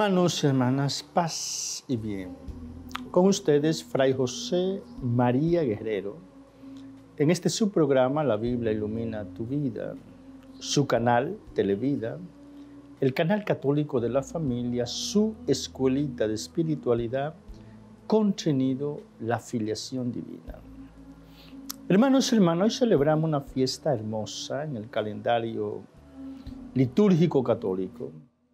Hermanos y hermanas, paz y bien. Con ustedes, Fray José María Guerrero, en este su programa, La Biblia Ilumina Tu Vida, su canal Televida, el canal católico de la familia, su escuelita de espiritualidad, contenido La Filiación Divina. Hermanos y hermanas, hoy celebramos una fiesta hermosa en el calendario litúrgico católico,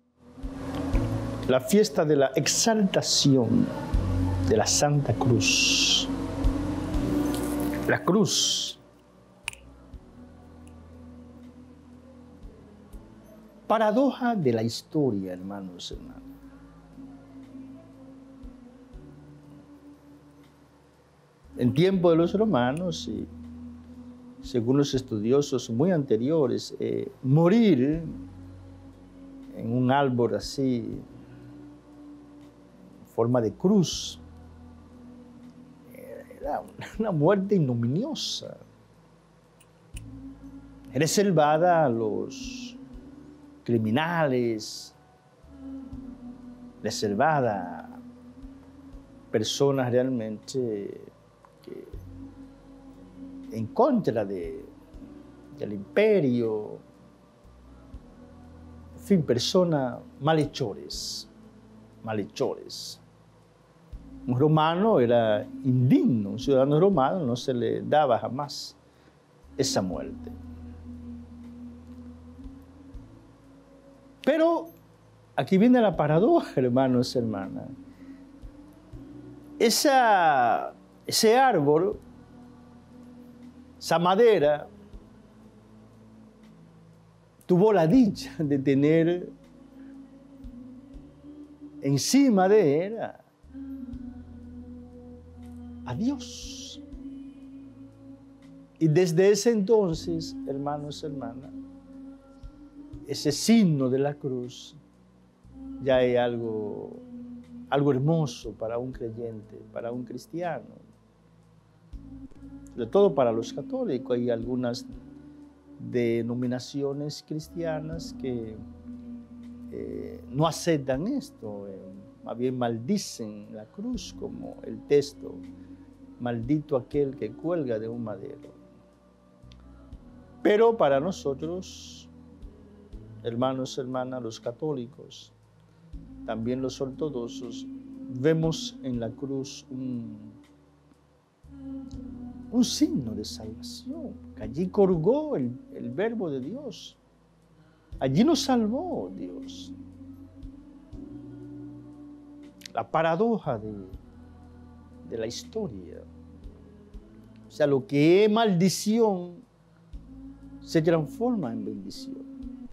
la fiesta de la exaltación de la Santa Cruz. La cruz. Paradoja de la historia, hermanos y hermanas. En tiempo de los romanos, y según los estudiosos muy anteriores, morir en un árbol así, forma de cruz, era una muerte ignominiosa, reservada a los criminales, reservada a personas realmente que en contra del imperio, en fin, personas malhechores. Un romano era indigno, un ciudadano romano no se le daba jamás esa muerte. Pero aquí viene la paradoja, hermanos y hermanas. Ese árbol, esa madera, tuvo la dicha de tener encima de él a Dios. Y desde ese entonces, hermanos y hermanas, ese signo de la cruz ya es algo hermoso para un creyente, para un cristiano. Sobre todo para los católicos. Hay algunas denominaciones cristianas que no aceptan esto, más bien maldicen la cruz, como el texto: maldito aquel que cuelga de un madero. Pero para nosotros, hermanos y hermanas, los católicos, también los ortodoxos, vemos en la cruz un signo de salvación, que allí colgó el Verbo de Dios. Allí nos salvó Dios. La paradoja de la historia. O sea, lo que es maldición se transforma en bendición.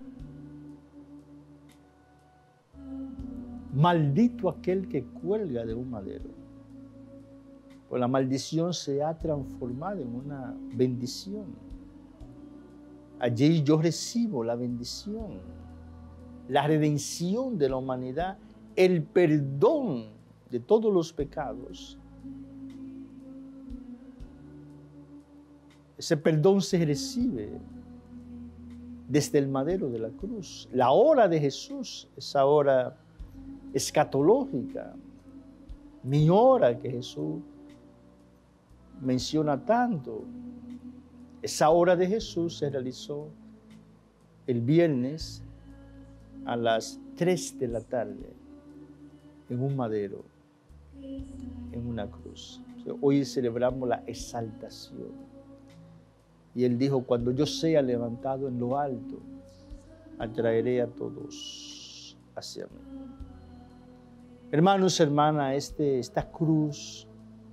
Maldito aquel que cuelga de un madero. Pues la maldición se ha transformado en una bendición. Allí yo recibo la bendición, la redención de la humanidad, el perdón de todos los pecados. Ese perdón se recibe desde el madero de la cruz. La hora de Jesús, esa hora escatológica, mi hora que Jesús menciona tanto. Esa hora de Jesús se realizó el viernes a las 3 de la tarde en un madero, en una cruz. Hoy celebramos la exaltación. Y Él dijo: cuando yo sea levantado en lo alto, atraeré a todos hacia mí. Hermanos, hermanas, esta cruz,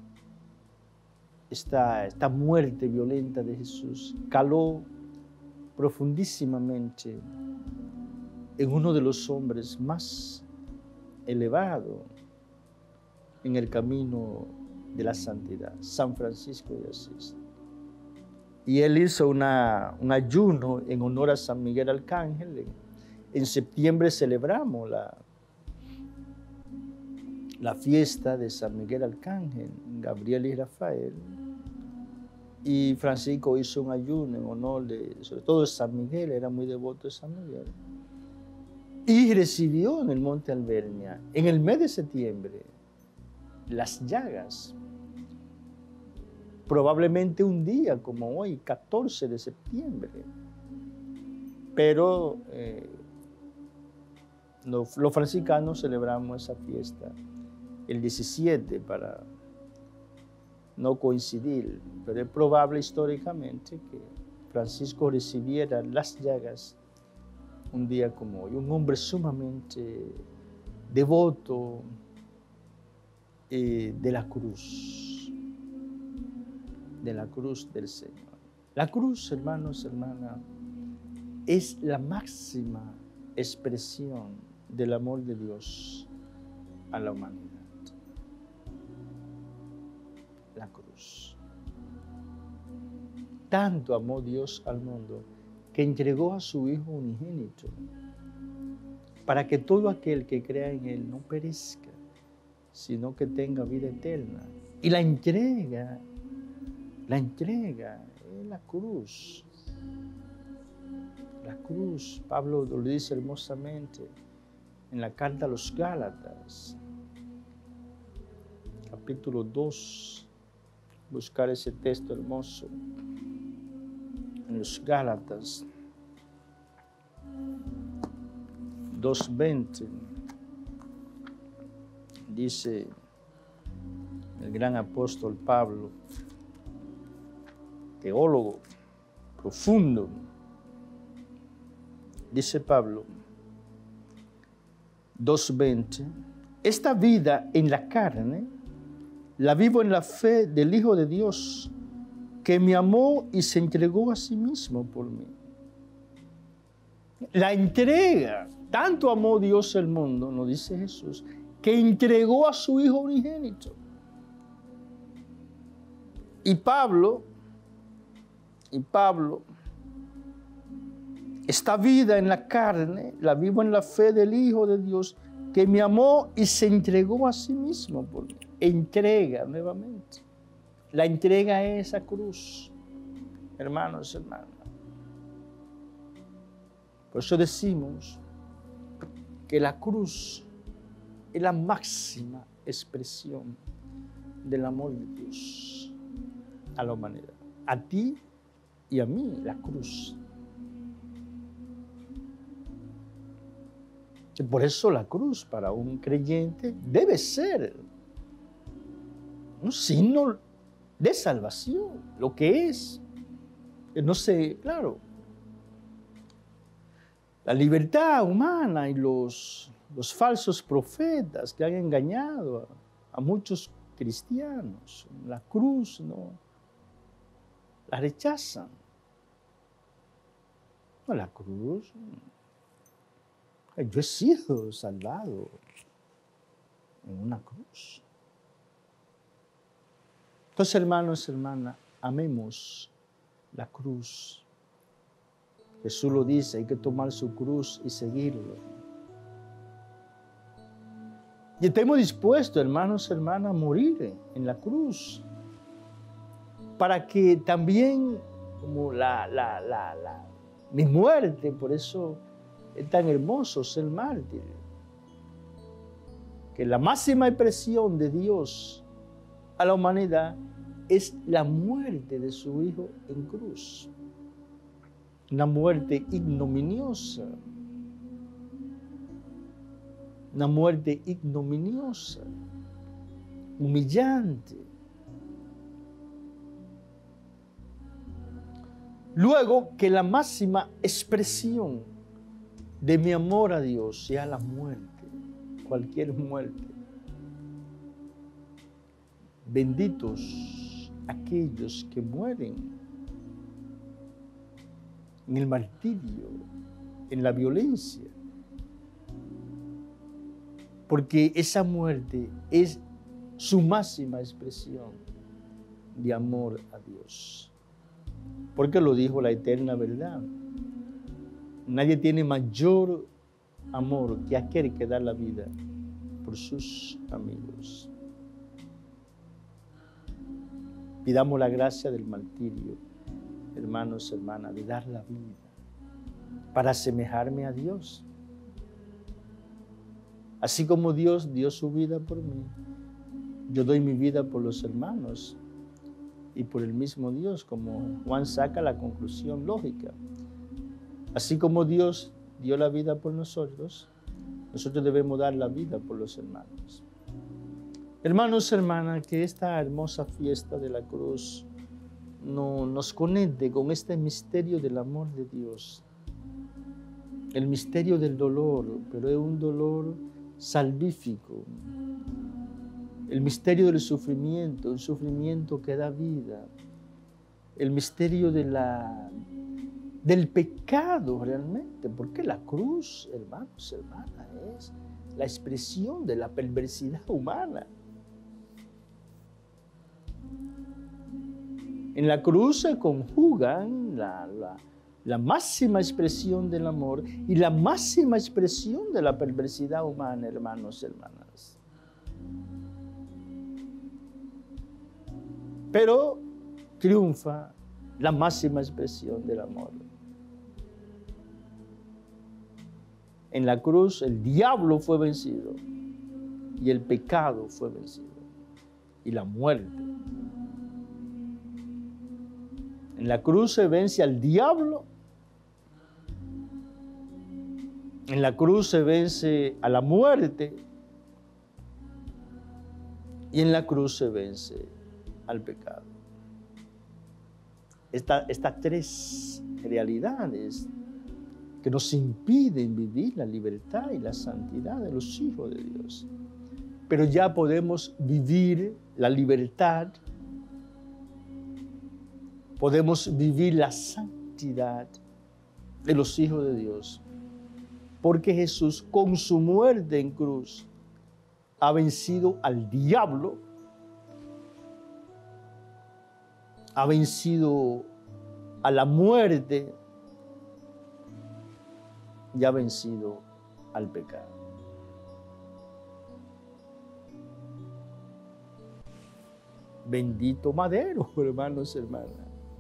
esta muerte violenta de Jesús caló profundísimamente en uno de los hombres más elevados en el camino de la santidad, San Francisco de Asís. Y él hizo un ayuno en honor a San Miguel Arcángel. En septiembre celebramos la fiesta de San Miguel Arcángel, Gabriel y Rafael. Y Francisco hizo un ayuno en honor sobre todo de San Miguel, era muy devoto de San Miguel. y recibió en el monte Albernia, en el mes de septiembre, las llagas. Probablemente un día como hoy, 14 de septiembre. Pero los franciscanos celebramos esa fiesta el 17 para no coincidir, pero es probable históricamente que Francisco recibiera las llagas un día como hoy. Un hombre sumamente devoto de la cruz del Señor. La cruz, hermanos, hermanas, es la máxima expresión del amor de Dios a la humanidad. La cruz. Tanto amó Dios al mundo que entregó a su Hijo unigénito para que todo aquel que crea en Él no perezca, sino que tenga vida eterna. Y la entrega es la cruz. La cruz, Pablo lo dice hermosamente en la carta a los Gálatas, capítulo 2, buscar ese texto hermoso en los Gálatas 2:20, dice el gran apóstol Pablo, teólogo profundo, dice Pablo, 2:20, esta vida en la carne la vivo en la fe del Hijo de Dios, que me amó y se entregó a sí mismo por mí. La entrega, tanto amó Dios el mundo, nos dice Jesús, que entregó a su Hijo unigénito. Y Pablo, esta vida en la carne la vivo en la fe del Hijo de Dios, que me amó y se entregó a sí mismo por mí. Entrega nuevamente. La entrega es esa cruz, hermanos, hermanas. Por eso decimos que la cruz es la máxima expresión del amor de Dios a la humanidad. A ti y a mí, la cruz. Por eso la cruz para un creyente debe ser un signo de salvación, lo que es. No sé, claro, la libertad humana y los falsos profetas que han engañado a muchos cristianos, la cruz no la rechazan. No, la cruz, yo he sido salvado en una cruz. Entonces, hermanos, hermanas, amemos la cruz. Jesús lo dice, hay que tomar su cruz y seguirlo. Y estemos dispuestos, hermanos, hermanas, a morir en la cruz, para que también, como mi muerte, por eso es tan hermoso ser mártir, que la máxima expresión de Dios a la humanidad es la muerte de su Hijo en cruz. Una muerte ignominiosa. Una muerte ignominiosa, humillante. Luego, que la máxima expresión de mi amor a Dios sea la muerte, cualquier muerte. Benditos aquellos que mueren en el martirio, en la violencia, porque esa muerte es su máxima expresión de amor a Dios. Porque lo dijo la eterna verdad. Nadie tiene mayor amor que aquel que da la vida por sus amigos. Pidamos la gracia del martirio, hermanos, hermanas, de dar la vida para asemejarme a Dios. Así como Dios dio su vida por mí, yo doy mi vida por los hermanos y por el mismo Dios, como Juan saca la conclusión lógica. Así como Dios dio la vida por nosotros, nosotros debemos dar la vida por los hermanos. Hermanos, hermanas, que esta hermosa fiesta de la cruz nos conecte con este misterio del amor de Dios. El misterio del dolor, pero es un dolor salvífico. El misterio del sufrimiento, un sufrimiento que da vida. El misterio del pecado realmente, porque la cruz, hermanos, hermanas, es la expresión de la perversidad humana. En la cruz se conjugan la máxima expresión del amor y la máxima expresión de la perversidad humana, hermanos, hermanas. Pero triunfa la máxima expresión del amor. En la cruz el diablo fue vencido y el pecado fue vencido y la muerte. En la cruz se vence al diablo, en la cruz se vence a la muerte y en la cruz se vence al pecado. Estas tres realidades que nos impiden vivir la libertad y la santidad de los hijos de Dios. Pero ya podemos vivir la libertad, podemos vivir la santidad de los hijos de Dios, porque Jesús con su muerte en cruz ha vencido al diablo, ha vencido a la muerte y ha vencido al pecado. Bendito madero, hermanos, hermanas.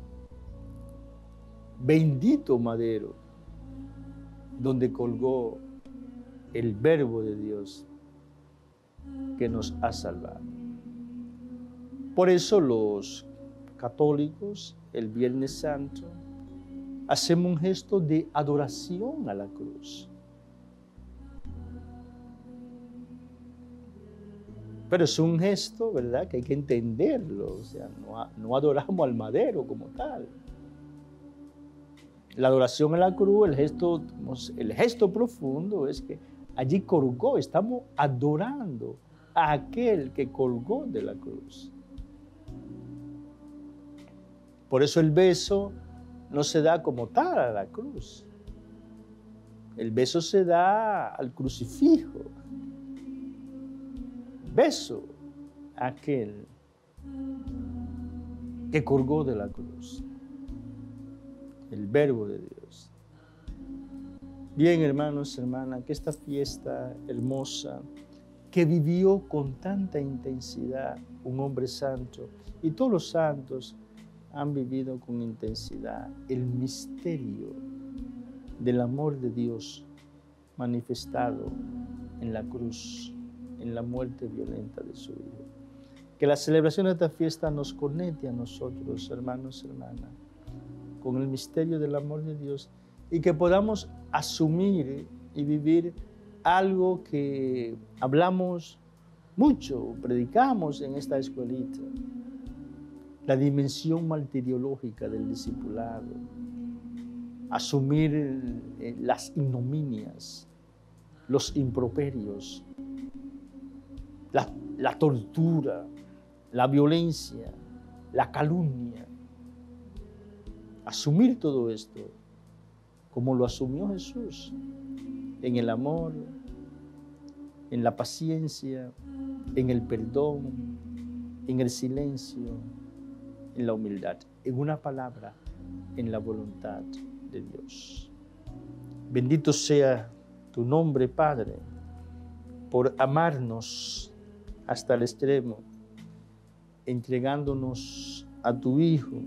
Bendito madero, donde colgó el Verbo de Dios que nos ha salvado. Por eso los católicos, el Viernes Santo, hacemos un gesto de adoración a la cruz. Pero es un gesto, ¿verdad?, que hay que entenderlo. O sea, no adoramos al madero como tal. La adoración a la cruz, el gesto profundo es que allí colgó, estamos adorando a aquel que colgó de la cruz. Por eso el beso no se da como tal a la cruz. El beso se da al crucifijo. Beso a aquel que colgó de la cruz. El Verbo de Dios. Bien, hermanos, hermanas, que esta fiesta hermosa que vivió con tanta intensidad un hombre santo y todos los santos han vivido con intensidad el misterio del amor de Dios manifestado en la cruz, en la muerte violenta de su Hijo. Que la celebración de esta fiesta nos conecte a nosotros, hermanos, hermanas, con el misterio del amor de Dios y que podamos asumir y vivir algo que hablamos mucho, predicamos en esta escuelita, la dimensión martiriológica del discipulado, asumir las ignominias, los improperios, la tortura, la violencia, la calumnia. Asumir todo esto como lo asumió Jesús, en el amor, en la paciencia, en el perdón, en el silencio, en la humildad, en una palabra, en la voluntad de Dios. Bendito sea tu nombre, Padre, por amarnos hasta el extremo, entregándonos a tu Hijo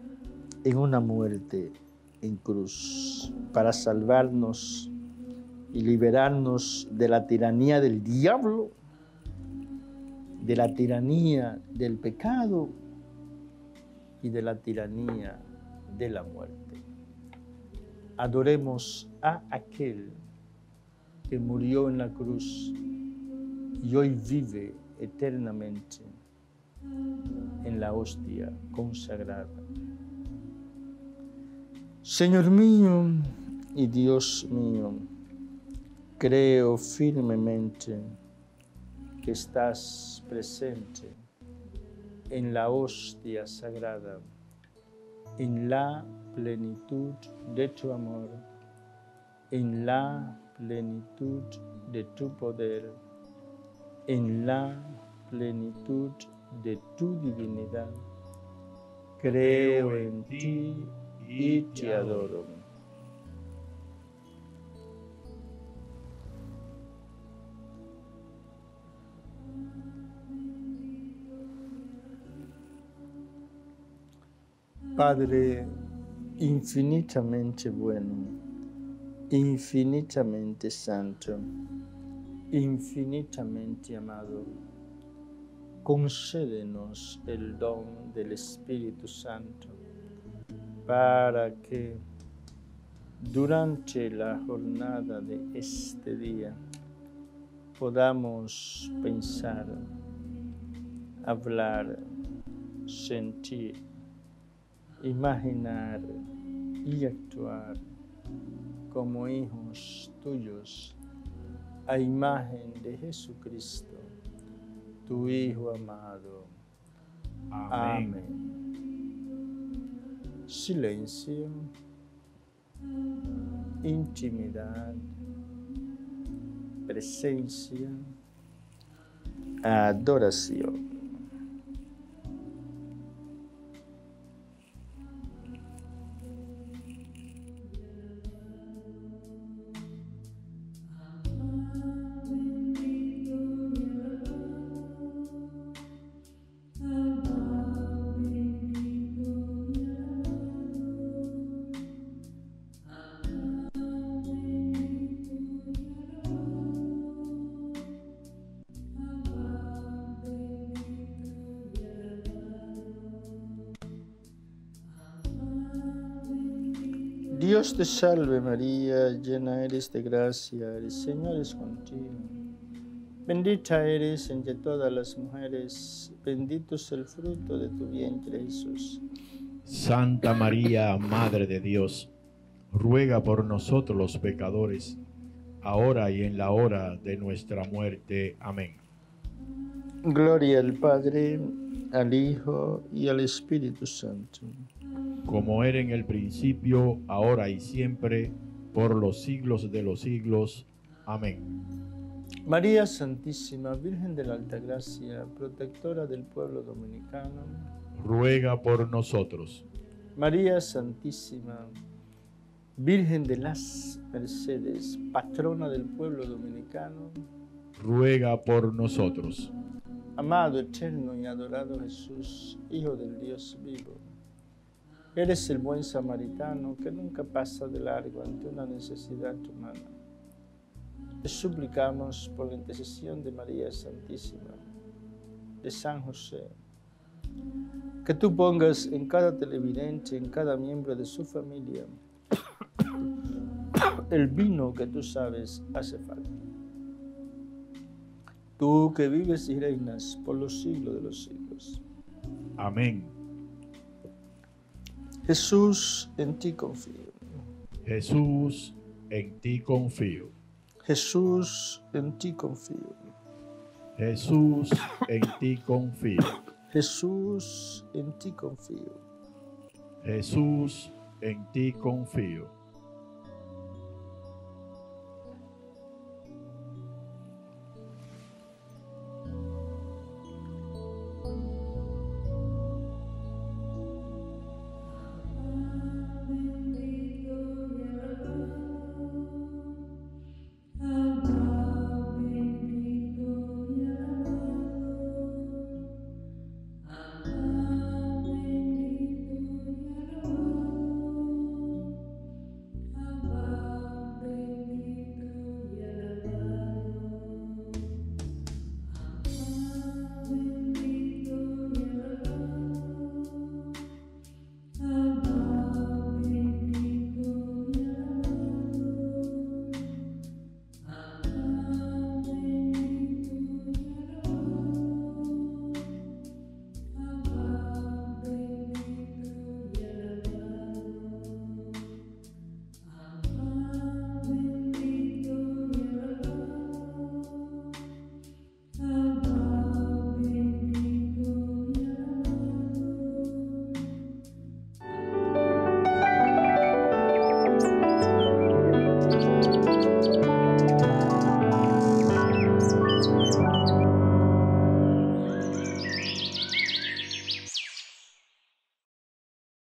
en una muerte en cruz, para salvarnos y liberarnos de la tiranía del diablo, de la tiranía del pecado y de la tiranía de la muerte. Adoremos a aquel que murió en la cruz y hoy vive eternamente en la hostia consagrada. Señor mío y Dios mío, creo firmemente que estás presente en la hostia sagrada, en la plenitud de tu amor, en la plenitud de tu poder, en la plenitud de tu divinidad. Creo en ti y te adoro. Padre infinitamente bueno, infinitamente santo, infinitamente amado, concédenos el don del Espíritu Santo para que durante la jornada de este día podamos pensar, hablar, sentir, imaginar y actuar como hijos tuyos a imagen de Jesucristo, tu Hijo amado. Amén. Silencio, intimidad, presencia, adoración. Dios te salve María, llena eres de gracia, el Señor es contigo. Bendita eres entre todas las mujeres, bendito es el fruto de tu vientre Jesús. Santa María, Madre de Dios, ruega por nosotros los pecadores, ahora y en la hora de nuestra muerte. Amén. Gloria al Padre, al Hijo y al Espíritu Santo. Como era en el principio, ahora y siempre, por los siglos de los siglos. Amén. María Santísima, Virgen de la Altagracia, protectora del pueblo dominicano, ruega por nosotros. María Santísima, Virgen de las Mercedes, patrona del pueblo dominicano, ruega por nosotros. Amado, eterno y adorado Jesús, Hijo del Dios vivo, eres el buen samaritano que nunca pasa de largo ante una necesidad humana. Te suplicamos por la intercesión de María Santísima, de San José, que tú pongas en cada televidente, en cada miembro de su familia, el vino que tú sabes hace falta. Tú que vives y reinas por los siglos de los siglos. Amén. Jesús, en ti confío. Jesús, en ti confío. Jesús, en ti confío. Jesús, en ti confío. Jesús, en ti confío. Jesús, en ti confío.